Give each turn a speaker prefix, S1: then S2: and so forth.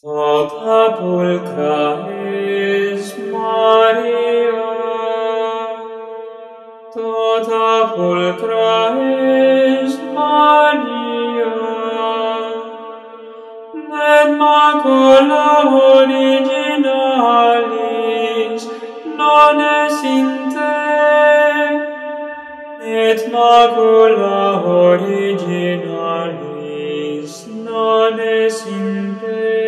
S1: Tota pulcra es Maria, tota pulcra es Maria, et macula originalis non es in te, et macula originalis non es in te.